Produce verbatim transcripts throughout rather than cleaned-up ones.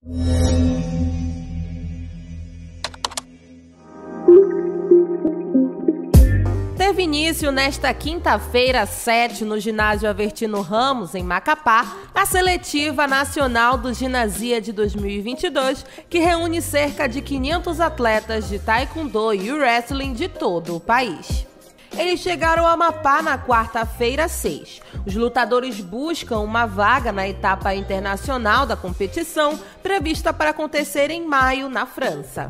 Teve início nesta quinta-feira, sete, no ginásio Avertino Ramos, em Macapá, a seletiva nacional do Ginasia de dois mil e vinte e dois, que reúne cerca de quinhentos atletas de taekwondo e wrestling de todo o país. Eles chegaram a Amapá na quarta-feira, seis. Os lutadores buscam uma vaga na etapa internacional da competição, prevista para acontecer em maio, na França.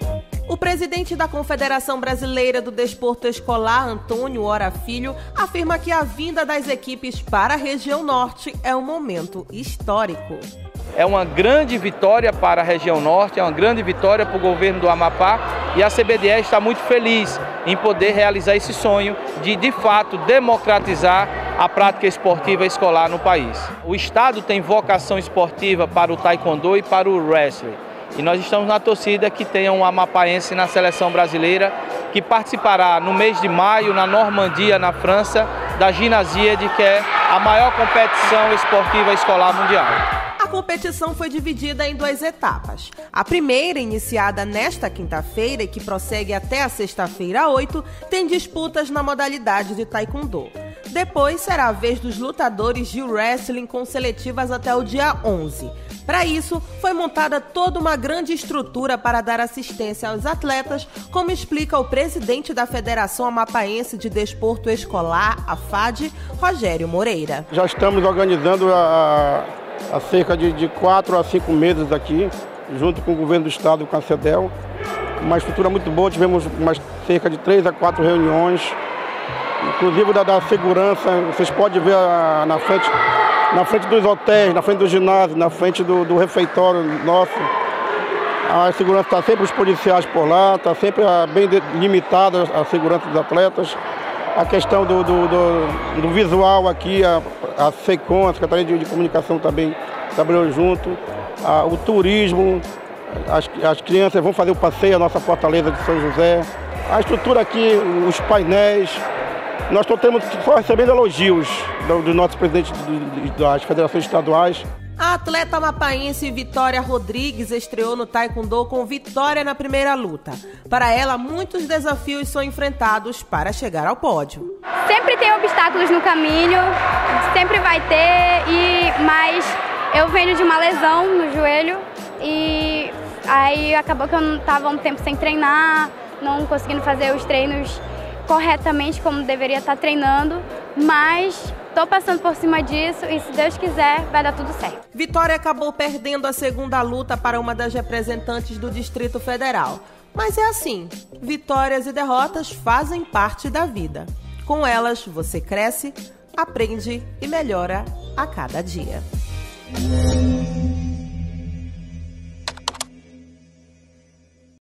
O presidente da Confederação Brasileira do Desporto Escolar, Antônio Ora Filho, afirma que a vinda das equipes para a região norte é um momento histórico. É uma grande vitória para a região norte, é uma grande vitória para o governo do Amapá e a C B D E está muito feliz em poder realizar esse sonho de, de fato, democratizar a prática esportiva escolar no país. O estado tem vocação esportiva para o taekwondo e para o wrestling. E nós estamos na torcida que tenha um amapaense na seleção brasileira que participará no mês de maio na Normandia, na França, da Ginasiade, que é a maior competição esportiva escolar mundial. A competição foi dividida em duas etapas. A primeira, iniciada nesta quinta-feira e que prossegue até a sexta-feira, oito, tem disputas na modalidade de taekwondo. Depois será a vez dos lutadores de wrestling com seletivas até o dia onze. Para isso, foi montada toda uma grande estrutura para dar assistência aos atletas, como explica o presidente da Federação Amapaense de Desporto Escolar, a F A D, Rogério Moreira. Já estamos organizando há, há cerca de, de quatro a cinco meses aqui, junto com o governo do estado e com a CEDEL. Uma estrutura muito boa, tivemos umas cerca de três a quatro reuniões, inclusive da, da segurança. Vocês podem ver a, na frente... Na frente dos hotéis, na frente do ginásio, na frente do, do refeitório nosso. A segurança está sempre, os policiais por lá, está sempre bem limitada a segurança dos atletas. A questão do, do, do, do visual aqui, a, a SECOM, a Secretaria de, de Comunicação também trabalhou junto. A, o turismo, as, as crianças vão fazer o passeio, a nossa Fortaleza de São José. A estrutura aqui, os painéis. Nós estamos só recebendo elogios do, do nosso presidente das federações estaduais. A atleta amapaense Vitória Rodrigues estreou no taekwondo com vitória na primeira luta. Para ela, muitos desafios são enfrentados para chegar ao pódio. Sempre tem obstáculos no caminho, sempre vai ter, e, mas eu venho de uma lesão no joelho e aí acabou que eu não estava um tempo sem treinar, não conseguindo fazer os treinos corretamente como deveria estar treinando, mas estou passando por cima disso e, se Deus quiser, vai dar tudo certo. Vitória acabou perdendo a segunda luta para uma das representantes do Distrito Federal. Mas é assim, vitórias e derrotas fazem parte da vida. Com elas, você cresce, aprende e melhora a cada dia.